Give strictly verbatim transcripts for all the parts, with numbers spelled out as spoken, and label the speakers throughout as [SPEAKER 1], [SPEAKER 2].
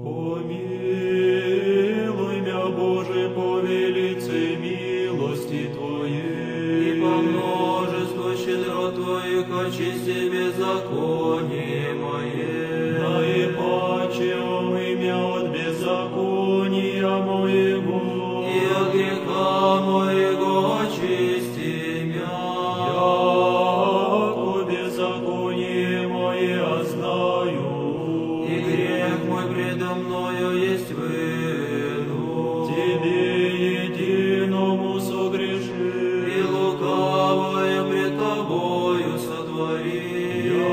[SPEAKER 1] Помилуй мя, Боже, по велице милости Твоей,
[SPEAKER 2] и по множеству щедрот Твоих очисти беззаконие мое.
[SPEAKER 1] наипаче омый мя от беззакония моего,
[SPEAKER 2] И от греха моего очисти мя.
[SPEAKER 1] яко беззаконие мое знаю,
[SPEAKER 2] И грех мой предо мною есть выну.
[SPEAKER 1] Тебе единому согрешил,
[SPEAKER 2] И лукавое пред Тобою сотвори.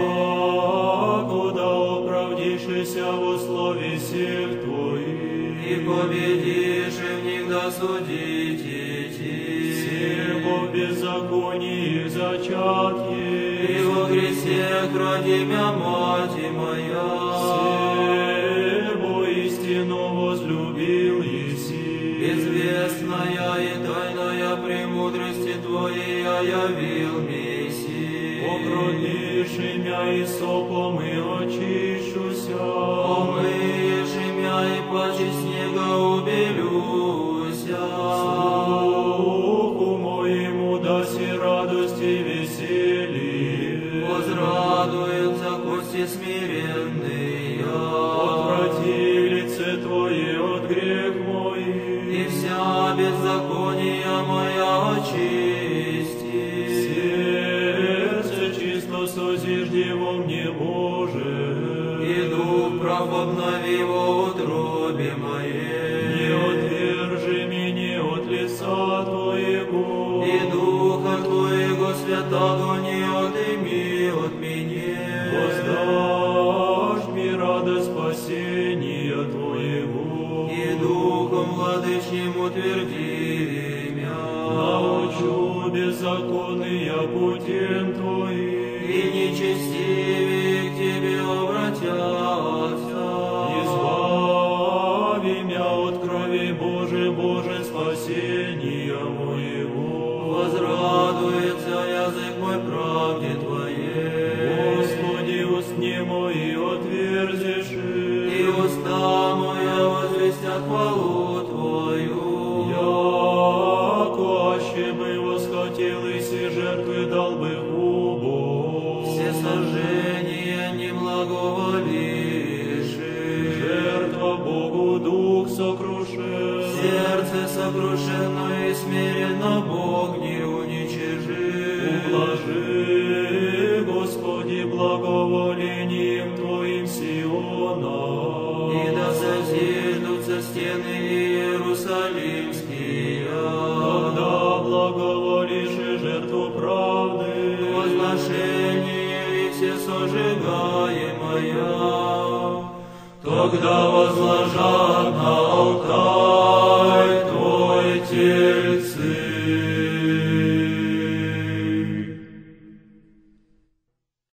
[SPEAKER 1] якуда оправдишься во слове всех Твоих,
[SPEAKER 2] И победишь, и в них досудить идти.
[SPEAKER 1] всего беззаконии зачатки,
[SPEAKER 2] И во грехах роди мя мать моя.
[SPEAKER 1] всего истину возлюбил Еси,
[SPEAKER 2] Известная и тайная премудрости Твоей явил Месси.
[SPEAKER 1] покропишь мя и сопом и очищуся,
[SPEAKER 2] Омыешь мя и паче снега убелюся.
[SPEAKER 1] Слуху моему даси радость и веселье,
[SPEAKER 2] Возрадуются кости смиренные.
[SPEAKER 1] отврати лице Твое от грех мой,
[SPEAKER 2] И вся беззакония моя очисти.
[SPEAKER 1] сердце чисто созижди во мне, Боже,
[SPEAKER 2] И дух прав обнови во утробе моей.
[SPEAKER 1] не отвержи меня от лица Твоего,
[SPEAKER 2] И духа Твоего святого не отыми от меня.
[SPEAKER 1] воздашь мне радость спасения Твоего,
[SPEAKER 2] И духом владычним утверди мя.
[SPEAKER 1] научу беззаконные путем Твоим,
[SPEAKER 2] И нечестивые к Тебе обратятся.
[SPEAKER 1] избави мя от крови Божий, Боже, спасения моего.
[SPEAKER 2] Возрадуется язык мой правде Твоей.
[SPEAKER 1] Господи, устни мои отверзишь,
[SPEAKER 2] И уста моя возвестят хвалу Твою.
[SPEAKER 1] яко аще бы восхотел и все жертвы дал бы губу.
[SPEAKER 2] Все сожжения не благоволишь.
[SPEAKER 1] Жертва Богу дух сокрушен,
[SPEAKER 2] Сердце сокрушено и смиренно Бог не уничижит.
[SPEAKER 1] ублажи, Господи, благоволением Твоим Сиона,
[SPEAKER 2] И да созиждутся стены Иерусалимские.
[SPEAKER 1] когда благоволишь и жертву правды,
[SPEAKER 2] Возношение и все сожигаемое,
[SPEAKER 1] тогда возложат на алтарь.